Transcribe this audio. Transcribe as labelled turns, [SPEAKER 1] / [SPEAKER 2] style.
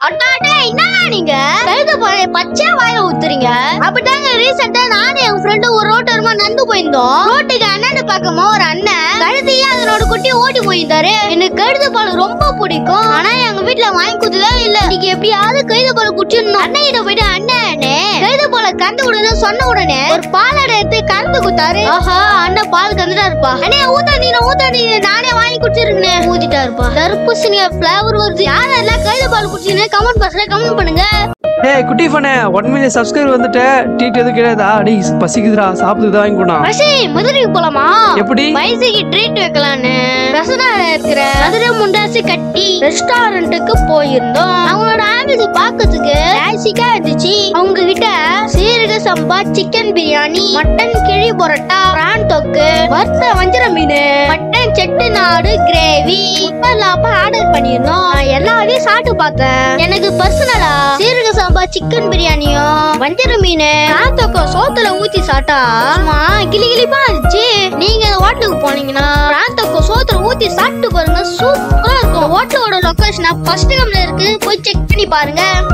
[SPEAKER 1] நீங்க பச்சை வாயில ஊத்துறீங்க. அப்படிதாங்க ரீசெண்டா நானும் என் ஃப்ரெண்டு ஒரு ரோட்டோரமா நடந்து போயிருந்தோம். ரோட்டுக்கு அண்ணன்னு பார்க்கும்போது ஒரு அண்ணன் கழுதையா அதனோட குட்டி ஓடி போயிருந்தாரு. எனக்கு கழுத பால் ரொம்ப பிடிக்கும். ஆனா எங்க வீட்டுல வாங்கி கொடுத்ததே இல்ல. நீங்க எப்படியாவது கழுத பால் குடிச்சிடணும். அண்ணன் கிட்ட போயிட்டு அண்ணனே கழுத பால கறந்து விடுன்னு சொன்ன உடனே ஒரு பாலாட எடுத்து கறந்து கொடுத்தாரு. ஆஹா அண்ணன் பால் கந்துட்டா இருப்பா. அண்ணே ஊத்தாதீங்க நானே வாங்கி குடிச்சிருக்கேன். ஊத்திட்டா இருப்பா. தர்பூசணியா ஃபிளேவர் வருது. யாரெல்லாம் கழுத பால் குடிச்சீங்க கமெண்ட் பாக்ஸ்ல கமெண்ட் பண்ணுங்க.
[SPEAKER 2] ஏய் குட்டி ஃபனே 1 மில்லியன் சப்ஸ்கிரைபர் வந்துட்டு ட்ரீட் எதுவும் கிடையாதா? டேய் பசிக்குதுடா சாப்பிடுதா வாங்கி கொண்டா.
[SPEAKER 1] பசி மதுரைக்கு போலாமா?
[SPEAKER 2] எப்படி
[SPEAKER 1] பைசிக்கு ட்ரீட் வைக்கலான்னு ரசனால இருக்கிற மதுரை முண்டாசி கட்டி ரெஸ்டாரண்ட்டுக்கு போயிருந்தோம். அவங்களோட ஆம்பிள்ஸ் பாக்கிறதுக்கு பேசிக்கா இருந்துச்சு. அவங்க கிட்ட சீரக சம்பா சிக்கன் பிரியாணி, மட்டன் கிழி பரோட்டா, பிரான் தொக்கு, வறுத்த வஞ்சர மீன், மட்டன் செட்டிநாடு கிரேவி, முட்டலாப்பா ஆர்டர் பண்ணிருந்தோம். எல்லாரையும் சாப்பிட்டு பார்த்தேன். எனக்கு பர்சனலா சீரக சம்பா சிக்கன் பிரியாணியும் வஞ்சர மீன் பிரான் தொக்கு சோத்துல ஊத்தி சாப்பிட்டா கிளிகிளிப்பா இருந்துச்சு. நீங்க ஹோட்டலுக்கு போனீங்கன்னா பிரான் தொக்கு சோத்துல ஊத்தி சாப்பிட்டு பாருங்க, சூப்பரா இருக்கும். ஹோட்டலோட லொகேஷன் ஃபர்ஸ்ட் கம்ல இருக்கு, போய் செக் பண்ணி பாருங்க.